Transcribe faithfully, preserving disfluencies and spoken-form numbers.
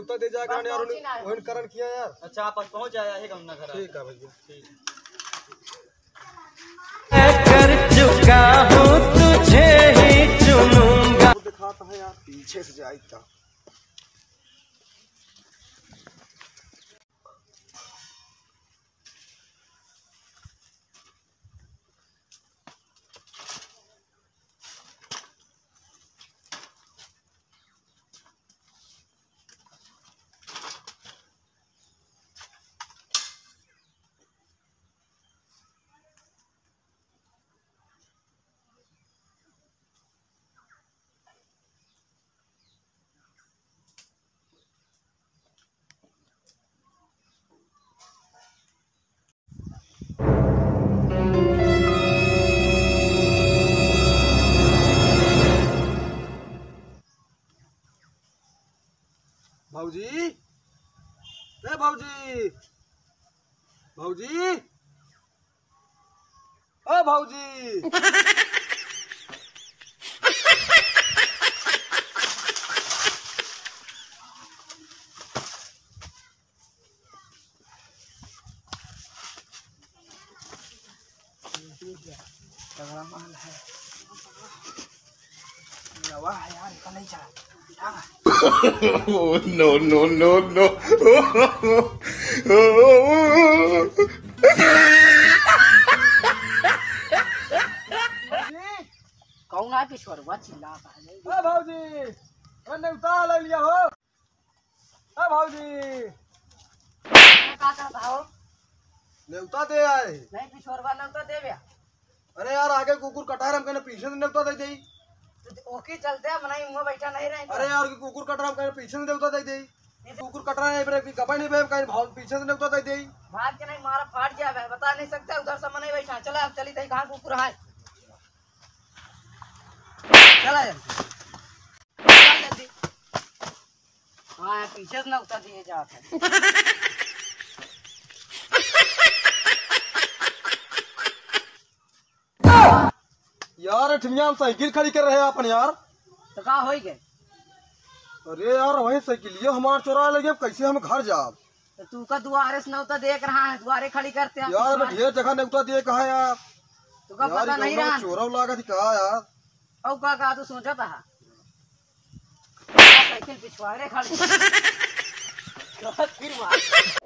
न्योता दे जाएगा यार वही करण किया यार। अच्छा आप पहुंच जाया है गमना घर। ठीक है भैया ठीक कर चुका हूँ तुझे ही चुनूंगा। दिखाता है यार पीछे से जाएगा। भाऊजी ए भाऊजी भाऊजी ओ भाऊजी तगड़ा माल है नवा है यार का नहीं चला। Oh, no, no, no, no. कौन है किशोर वो चिल्ला रहा है। ए भाऊजी मैंने उतार ले लिया हो। ए भाऊजी का करता हो नेवता दे आए। नहीं किशोर वाला तो दे भैया। अरे यार आगे कुकुर कटार हम कहने पीछे से नेवता दे दे। तो ओके चलते हैं मनाई मुंह बैठा नहीं रहे। अरे यार कुकुर कटार हम कहने पीछे से नेवता दे दे। कुकुर कटरा है ब्रेक की कपाई नहीं बेम कहीं भाव पीछे से नेवता दे दे। भाग के नहीं मारा फाट गया है बता नहीं सकता उधर से मनाई बैठा। चला अब चली तई कहां कुकुर है। चला जल्दी हां पीछे से नेवता दिए जाते। यार ठिमिया हम साइकिल खड़ी कर रहे हैं अपन यार। तो कहाँ हो गए। अरे यार वही साइकिलियो हमारा चोरा लगे कैसे हम घर जाब। तो तू का दुआरे से नौता देख रहा है दुआरे खड़ी करते हैं यार ढेर जगह नेवता दिए कहा यार। तू का पता नहीं रहा चोरा लगा थी कहा यार। औ का का तू सोचा था साइकिल पिछवाड़े खड़ी फिर